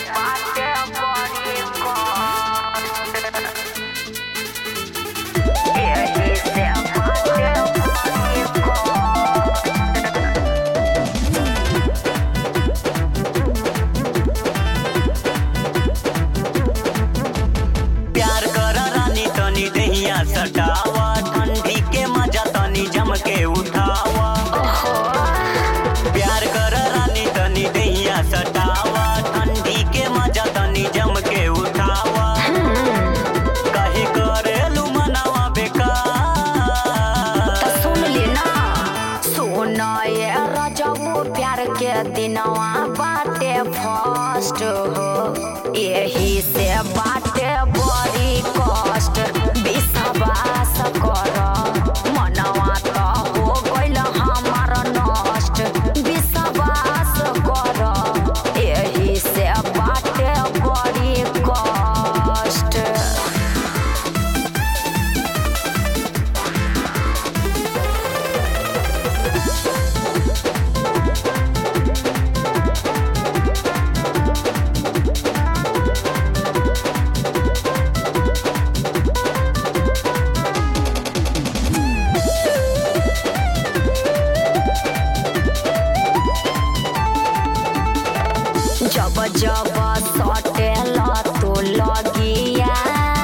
बाटे बड़ी यही से बाटे प्यार कर रानी तनी दहिया सटावा, ठंडी के मजा तनी जम के उठावा। प्यार कर रानी तनी दहिया सटावा, ठंडी के मजा तनी जम के उठावा। कहीं करेलू मनावा बेकार, सुन ले ना सुन ये रजबू प्यार के दिनवा बाटे फर्स्ट हो, यही से बाटे बड़ी कष्ट। विश्वास कर मनवा तो हो गइल हमार नष्ट। विश्वास कर यही से बाटे बड़ी कष्ट। जब जब सटेला तो लगिया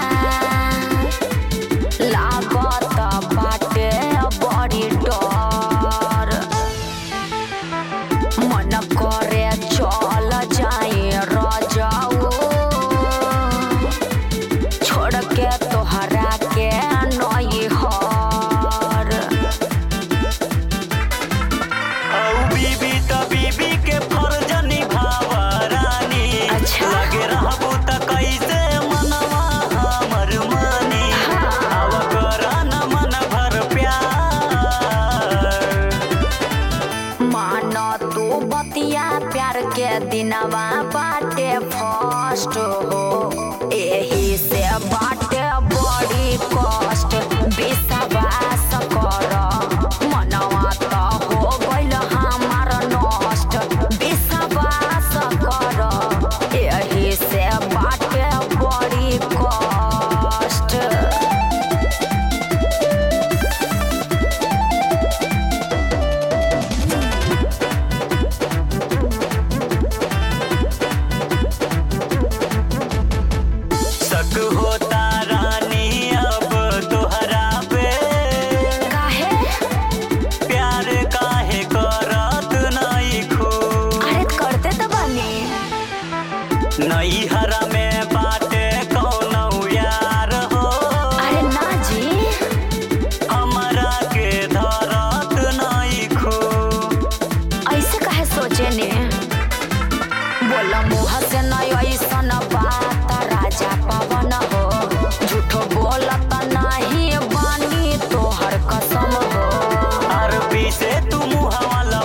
लागत बाटे बड़ी डर। मन करे चल जाए रजाऊ, छोड़ के तोहरा के नई हर। बीबी त बीबी के फर्ज निभावा रानी। लगे रहबू त कैसे मनवा हमर मानी। अब करा न मन भर प्यार, मान तू बतिया प्यार के दिनवा बाटे फर्स्ट हो, यही से बाटे बड़ी कष्ट। विश्वास कर मनवा तो हो गइल हमार नष्ट। विश्वास कर यही से बाटे बड़ी कष्ट। शक होता रानी अब तोहरा पे। काहे प्यार काहे करत नहीं खू। अरे करते तो बनी नई हरा में बाटे कौनो यार हो। अरे ना जी हमरा के धरत नहीं खू। ऐसे काहे सोचे ने बोला मुँह से नहीं ऐसन बात राजा पवन हो। झूठो बोलत नहीं बानी तोहर कसम हो। अरबी से तू मुहावला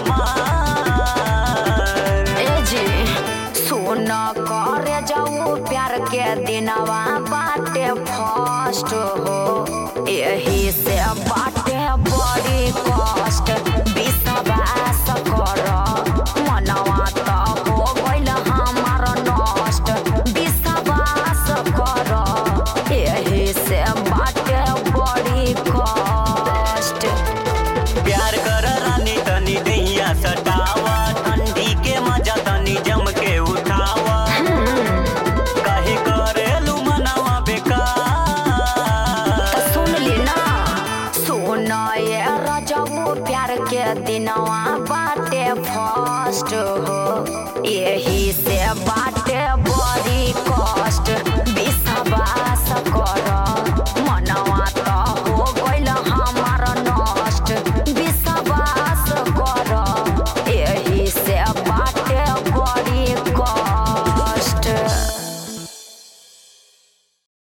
मार। ए जी सुन करे जाऊ प्यार के दिनवा बाटे फर्स्ट हो, यही से बाटे बड़ी कष्ट। विश्वास कर मनवा तो हो गइल हमार नष्ट। विश्वास कर यही से बाटे बड़ी कष्ट। प्यार कर रानी तनी दहिया सटावा, ठंडी के मजा तनी जम के उठावा। कहीं करेलू मनावा बेकार, सुन ले ना सुन ये रजबू प्यार के दिनवा बाटे फर्स्ट हो, यही से बाटे